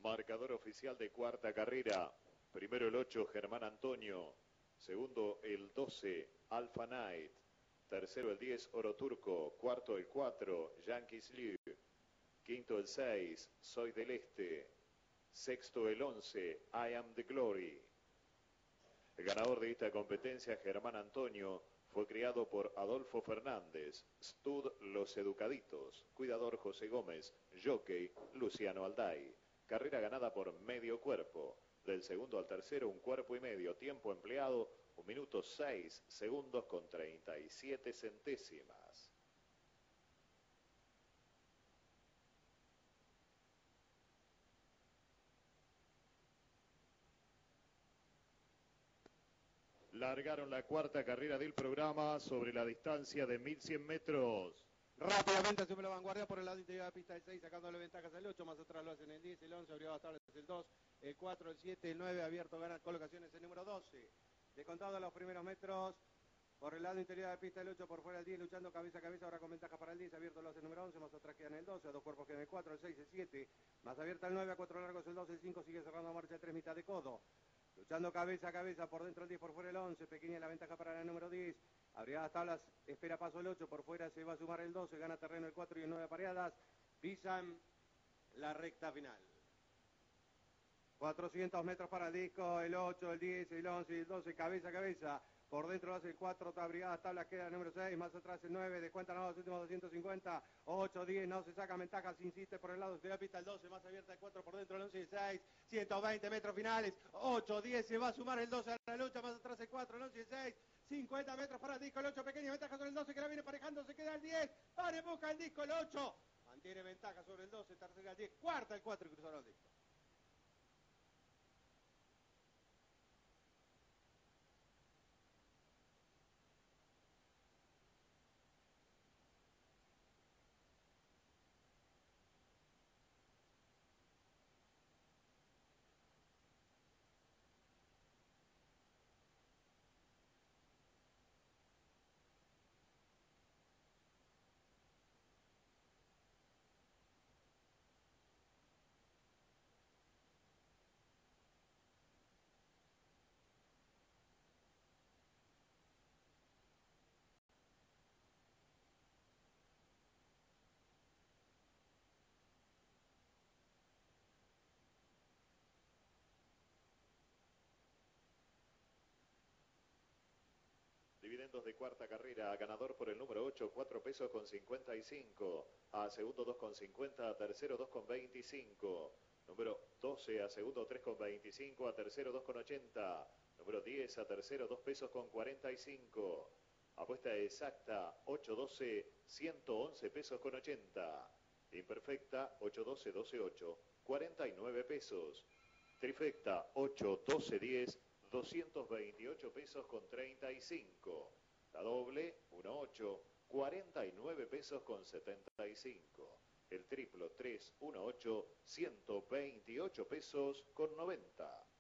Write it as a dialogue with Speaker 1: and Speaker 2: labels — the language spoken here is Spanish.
Speaker 1: Marcador oficial de cuarta carrera. Primero el 8, Germán Antonio. Segundo el 12, Alpha Knight. Tercero el 10, Oro Turco. Cuarto el 4, Yankees Liu. Quinto el 6, Soy del Este. Sexto el 11, I Am the Glory. El ganador de esta competencia, Germán Antonio, fue criado por Adolfo Fernández, Stud Los Educaditos, cuidador José Gómez, jockey Luciano Alday. Carrera ganada por medio cuerpo. Del segundo al tercero, un cuerpo y medio. Tiempo empleado, 1 minuto 6 segundos con 37 centésimas. Largaron la cuarta carrera del programa sobre la distancia de 1100 metros.
Speaker 2: Rápidamente asume la vanguardia por el lado interior de la pista el 6, sacándole ventajas al 8, más atrás lo hacen el 10, el 11, abrió hasta el 2, el 4, el 7, el 9, abierto, gana colocaciones el número 12. De contado a los primeros metros, por el lado interior de la pista el 8, por fuera el 10, luchando cabeza a cabeza, ahora con ventaja para el 10, abierto lo hace el número 11, más atrás quedan el 12, a dos cuerpos quedan el 4, el 6, el 7, más abierta el 9, a 4 largos el 12, el 5, sigue cerrando marcha el 3, mitad de codo. Luchando cabeza a cabeza, por dentro el 10, por fuera el 11, pequeña la ventaja para el número 10. Abría las tablas, espera paso el 8, por fuera se va a sumar el 12, gana terreno el 4 y el 9 apareadas. Pisan la recta final. 400 metros para el disco, el 8, el 10, el 11 y el 12, cabeza a cabeza. Por dentro lo hace el 4, brigadas, tablas, queda el número 6, más atrás el 9, descuentan los últimos 250, 8, 10, no se saca ventajas, insiste por el lado de la pista el 12, más abierta el 4, por dentro el 11 y el 6, 120 metros finales, 8, 10, se va a sumar el 12 a la lucha, más atrás el 4, el 11 y el 6, 50 metros para el disco, el 8, pequeña ventaja sobre el 12 que la viene parejando, se queda el 10, para en busca el disco, el 8, mantiene ventaja sobre el 12, tercera el 10, cuarta el 4 y cruzaron el disco.
Speaker 1: Dividendos de cuarta carrera, ganador por el número 8, 4 pesos con 55. A segundo 2 con 50, a tercero 2 con 25. Número 12 a segundo 3 con 25, a tercero 2 con 80. Número 10 a tercero 2 pesos con 45. Apuesta exacta 8-12, 111 pesos con 80. Imperfecta 8-12, 12-8, 49 pesos. Trifecta 8-12-10, 228 pesos con 35. La doble 1-8, 49 pesos con 75. El triplo 3-1-8, 128 pesos con 90.